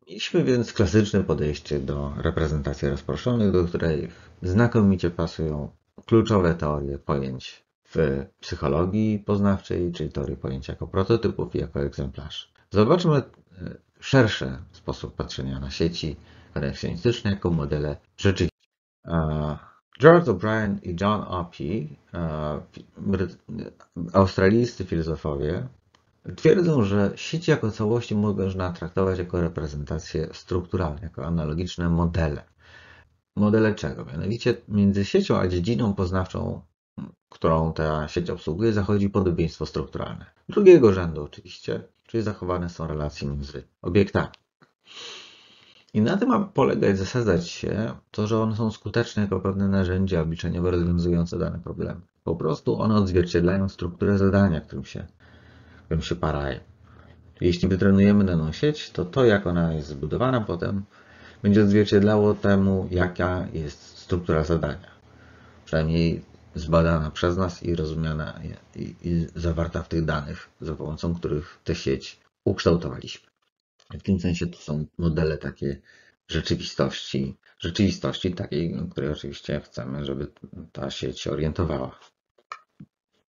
Mieliśmy więc klasyczne podejście do reprezentacji rozproszonych, do której znakomicie pasują kluczowe teorie pojęć w psychologii poznawczej, czyli teorie pojęć jako prototypów i jako egzemplarzy. Zobaczmy szerszy sposób patrzenia na sieci konekcjonistyczne jako modele rzeczywiste. George O'Brien i John Oppie, australijscy filozofowie, twierdzą, że sieci jako całości można traktować jako reprezentacje strukturalne, jako analogiczne modele. Modele czego? Mianowicie między siecią a dziedziną poznawczą, którą ta sieć obsługuje, zachodzi podobieństwo strukturalne. Drugiego rzędu oczywiście, czyli zachowane są relacje między obiektami. I na tym ma polegać, zasadzać się to, że one są skuteczne jako pewne narzędzia obliczeniowe rozwiązujące dane problemy. Po prostu one odzwierciedlają strukturę zadania, którym się parają. Jeśli wytrenujemy daną sieć, to to, jak ona jest zbudowana potem, będzie odzwierciedlało temu, jaka jest struktura zadania. Przynajmniej zbadana przez nas i rozumiana i zawarta w tych danych, za pomocą których tę sieć ukształtowaliśmy. W tym sensie to są modele takie rzeczywistości takiej, której oczywiście chcemy, żeby ta sieć się orientowała.